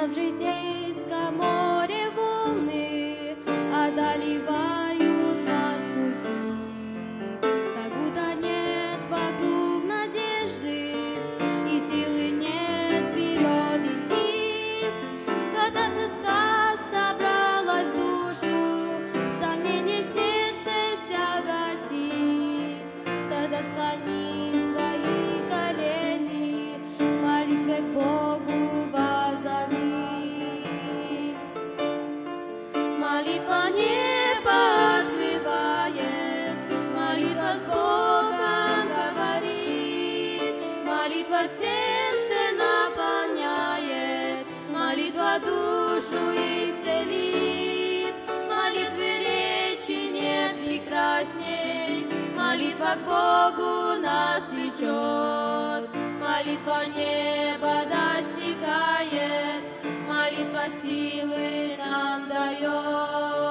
в житейском море волны одолевают нас пути, как будто нет вокруг надежды и силы нет вперед идти. Когда тоска собралась в душу, сомнение сердце тяготит, тогда склони свои колени, молитве к Богу воззови. Молитва небо открывает, молитва с Богом говорит, молитва сердце наполняет, молитва душу исцелит. Молитве речи нет прекрасней, молитва к Богу нас влечет, молитва небо достигает, молитва силы нам дает.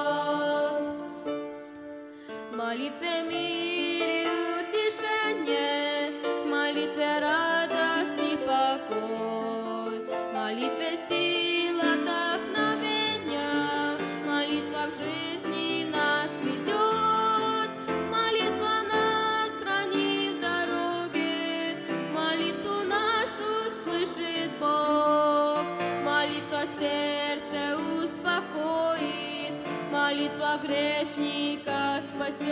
В молитве мир и утешение, в молитве радость и покой, в молитве сила вдохновения, молитва в жизни нас ведет, молитва нас хранит в дороге, молитву нашу слышит Бог, молитва сердце успокоит, молитва грешника спасет.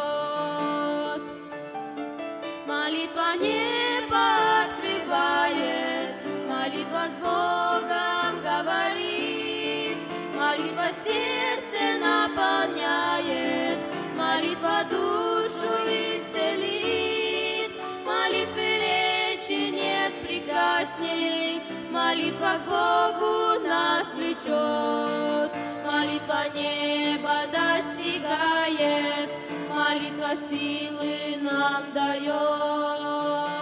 Молитва небо открывает, молитва с Богом говорит, молитва сердце наполняет, молитва душу исцелит. Молитвы речи нет прекрасней, молитва к Богу нас влечет, молитва небо достигает, молитва силы нам дает.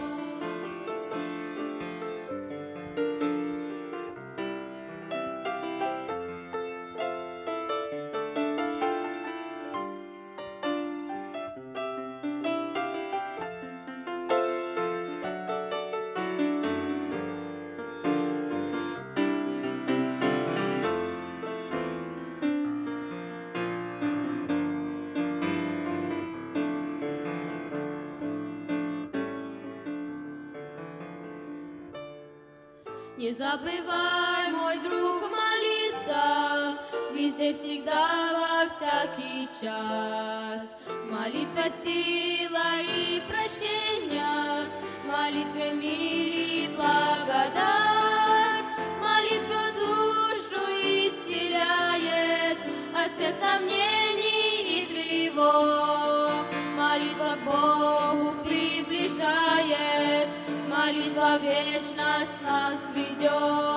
Не забывай, мой друг, молиться везде, всегда, во всякий час. Молитва сила и прощение, молитва мир и благодать, молитва душу исцеляет от всех сомнений и тревог, молитва к Богу приближает, молитва вечность нас ведет.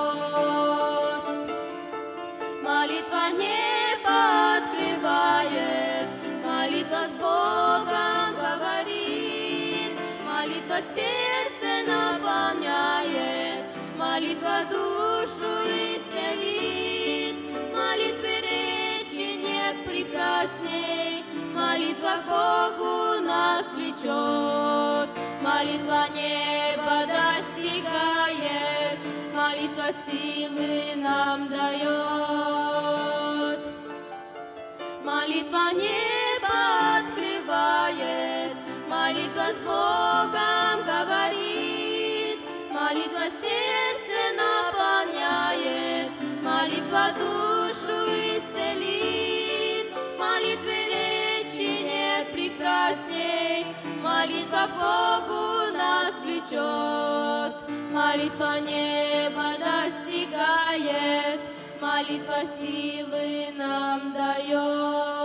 Молитва небо открывает, молитва с Богом говорит, молитва сердце наполняет, молитва душу исцелит. Молитвы речи нет прекрасней, молитва к Богу нас влечет, молитва небо достигает, молитва силы нам дает. Молитва небо открывает, молитва с Богом говорит, молитва сердце наполняет, молитва душу исцелит. Молитвы речи нет прекрасней, молитва к Богу нас влечет, молитва небо достигает, молитва силы нам дает.